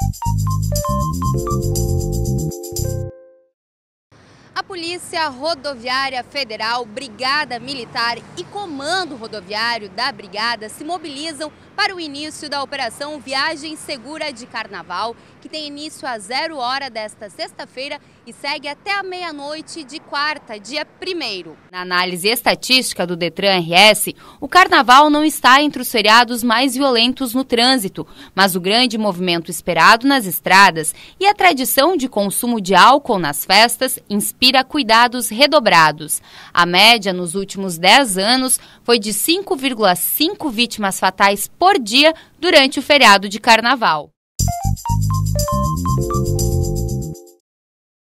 A Polícia Rodoviária Federal, Brigada Militar e Comando Rodoviário da Brigada se mobilizam para o início da Operação Viagem Segura de Carnaval, que tem início às 0h desta sexta-feira e segue até a meia-noite de quarta, dia 1º. Na análise estatística do Detran-RS, o Carnaval não está entre os feriados mais violentos no trânsito, mas o grande movimento esperado nas estradas e a tradição de consumo de álcool nas festas inspira cuidados redobrados. A média nos últimos 10 anos foi de 5,5 vítimas fatais por dia durante o feriado de Carnaval.